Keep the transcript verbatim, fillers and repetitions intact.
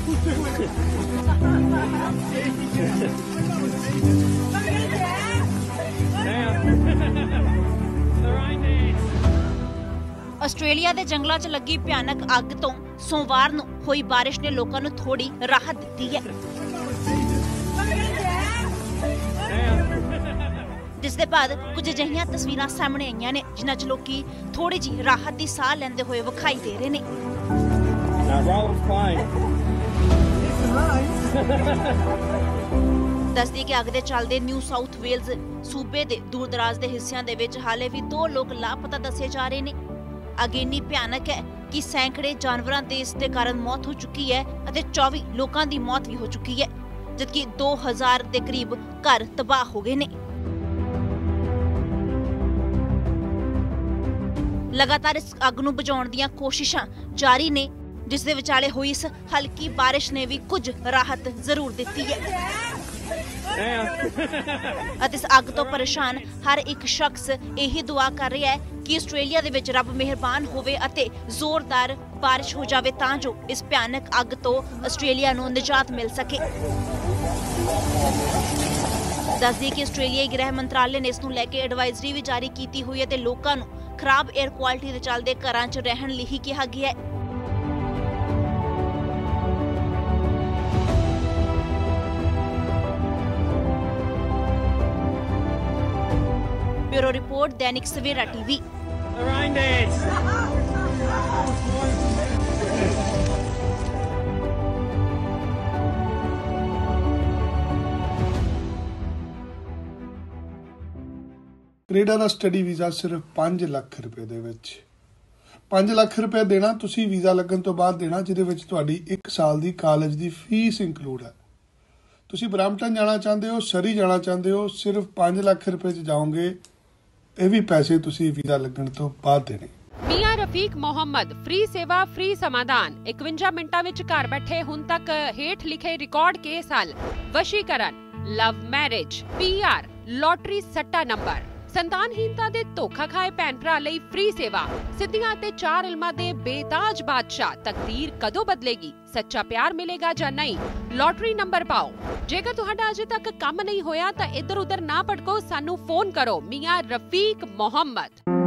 Australia ਦੇ ਜੰਗਲਾਂ 'ਚ ਲੱਗੀ ਭਿਆਨਕ ਅੱਗ ਤੋਂ ਸੋਮਵਾਰ ਨੂੰ ਹੋਈ ਬਾਰਿਸ਼ ਨੇ ਲੋਕਾਂ ਨੂੰ ਥੋੜੀ ਰਾਹਤ ਦਿੱਤੀ ਹੈ, ਜਿਸ ਦੇ ਬਾਅਦ ਕੁਝ ਅਜਿਹੀਆਂ ਤਸਵੀਰਾਂ ਸਾਹਮਣੇ ਆਈਆਂ ਨੇ ਜਿਨ੍ਹਾਂ 'ਚ ਲੋਕੀ ਥੋੜੀ ਜਿਹੀ ਰਾਹਤ ਦੀ ਸਾਹ ਲੈਂਦੇ ਹੋਏ ਵਿਖਾਈ ਦੇ ਰਹੇ ਨੇ। ਦੱਸਦੀ ਕਿ ਅੱਗ ਦੇ ਚੱਲਦੇ ਨਿਊ ਸਾਊਥ ਵੇਲਜ਼ ਸੂਬੇ ਦੇ ਦੂਰ ਦਰਾਜ਼ ਦੇ ਹਿੱਸਿਆਂ ਦੇ ਵਿੱਚ ਹਾਲੇ ਵੀ ਦੋ ਲੋਕ ਲਾਪਤਾ ਦੱਸੇ ਜਾ ਰਹੇ ਨੇ। ਅੱਗ ਇੰਨੀ ਭਿਆਨਕ ਹੈ ਕਿ ਸੈਂਕੜੇ ਜਾਨਵਰਾਂ ਦੀ ਇਸ ਦੇ ਕਾਰਨ ਮੌਤ ਹੋ ਚੁੱਕੀ ਹੈ ਅਤੇ ਚੌਵੀ ਲੋਕਾਂ ਦੀ ਮੌਤ ਵੀ ਹੋ ਚੁੱਕੀ ਹੈ, ਜਦਕਿ ਦੋ ਹਜ਼ਾਰ ਦੇ ਕਰੀਬ ਘਰ ਤਬਾਹ ਹੋ ਗਏ ਨੇ। ਲਗਾਤਾਰ ਇਸ ਅੱਗ ਨੂੰ ਬੁਝਾਉਣ ਦੀਆਂ ਕੋਸ਼ਿਸ਼ਾਂ ਜਾਰੀ ਨੇ, ਜਿਸ ਦੇ ਵਿਚਾਲੇ ਹੋਈ ਇਸ ਹਲਕੀ ਬਾਰਿਸ਼ ਨੇ ਵੀ ਕੁਝ ਰਾਹਤ ਜ਼ਰੂਰ ਦਿੱਤੀ ਹੈ ਅਤੇ ਇਸ ਅੱਗ ਤੋਂ ਪਰੇਸ਼ਾਨ ਹਰ ਇੱਕ ਸ਼ਖਸ ਇਹੀ ਦੁਆ ਕਰ ਰਿਹਾ ਹੈ ਕਿ ਆਸਟ੍ਰੇਲੀਆ ਦੇ ਵਿੱਚ ਰੱਬ ਮਿਹਰਬਾਨ ਹੋਵੇ ਅਤੇ ਜ਼ੋਰਦਾਰ ਬਾਰਿਸ਼ ਹੋ ਜਾਵੇ ਤਾਂ ਜੋ ਇਸ ਭਿਆਨਕ ਅੱਗ ਤੋਂ ਆਸਟ੍ਰੇਲੀਆ ਨੂੰ ਨਿਜਾਤ ਮਿਲ ਸਕੇ। ਦੱਸਦੀ ਕਿ ਆਸਟ੍ਰੇਲੀਆਈ ਗ੍ਰਹਿ ਮੰਤਰਾਲੇ ਨੇ ਇਸ ਨੂੰ ਲੈ ਕੇ ਐਡਵਾਈਜ਼ਰੀ ਵੀ ਜਾਰੀ ਕੀਤੀ ਹੋਈ ਹੈ ਤੇ ਲੋਕਾਂ ਨੂੰ ਖਰਾਬ 에ਅਰ ਕੁਆਲਿਟੀ ਦੇ ਚੱਲਦੇ ਘਰਾਂ 'ਚ ਰਹਿਣ ਲਈ ਹੀ ਕਿਹਾ ਗਿਆ ਹੈ। Bureau report, Dainik Savera TV. Canada ਦਾ ਸਟੱਡੀ ਵੀਜ਼ਾ ਸਿਰਫ ਪੰਜ ਲੱਖ ਰੁਪਏ ਦੇ ਵਿੱਚ ਪੰਜ ਲੱਖ ਰੁਪਏ ਦੇਣਾ ਤੁਸੀਂ ਵੀਜ਼ਾ ਲੱਗਣ ਤੋਂ ਬਾਅਦ ਦੇਣਾ, ਜਿਹਦੇ ਵਿੱਚ ਤੁਹਾਡੀ ਇੱਕ ਸਾਲ ਦੀ ਕਾਲਜ ਦੀ ਫੀਸ ਇੰਕਲੂਡ ਹੈ। ਤੁਸੀਂ ਬਰੈਂਪਟਨ ਜਾਣਾ ਚਾਹੁੰਦੇ ਹੋ, ਸਰੀ ਜਾਣਾ ਚਾਹੁੰਦੇ ਹੋ, ਸਿਰਫ ਪੰਜ ਲੱਖ ਰੁਪਏ 'ਚ ਜਾਓਗੇ। ਇਹ ਵੀ ਪੈਸੇ ਤੁਸੀਂ ਵੀਜ਼ਾ ਲੱਗਣ ਤੋਂ ਬਾਅਦ ਦੇਣੇ। ਮੀਆਂ ਰਫੀਕ ਮੁਹੰਮਦ, ਫ੍ਰੀ ਸੇਵਾ ਫ੍ਰੀ ਸਮਾਧਾਨ। ਇਕਵੰਜਾ ਮਿੰਟਾਂ ਵਿੱਚ ਘਰ ਬੈਠੇ ਹੁਣ ਤੱਕ ਹੇਠ ਲਿਖੇ ਰਿਕਾਰਡ ਕੇਸ ਹੱਲ, ਵਸ਼ੀਕਰਨ, love marriage, P R, lottery ਸੱਟਾ ਨੰਬਰ। ਸੰਤਾਨਹੀਨਤਾ ਦੇ ਧੋਖਾ ਖਾਏ ਭੈਣ ਭਰਾ ਲਈ ਫ੍ਰੀ ਸੇਵਾ। ਸਿੱਧੀਆਂ ਤੇ ਚਾਰ ਇਲਮਾਂ ਦੇ ਬੇਤਾਜ ਬਾਦਸ਼ਾਹ। ਤਕਦੀਰ ਕਦੋਂ ਬਦਲੇਗੀ? ਸੱਚਾ ਪਿਆਰ ਮਿਲੇਗਾ ਜਾਂ ਨਹੀਂ? ਲੋਟਰੀ ਨੰਬਰ ਪਾਓ। ਜੇਕਰ ਤੁਹਾਡਾ ਅਜੇ ਤੱਕ ਕੰਮ ਨਹੀਂ ਹੋਇਆ ਤਾਂ ਇੱਧਰ ਉੱਧਰ ਨਾ ਭਟਕੋ, ਸਾਨੂੰ ਫੋਨ ਕਰੋ। ਮੀਆਂ ਰਫੀਕ ਮੁਹੰਮਦ।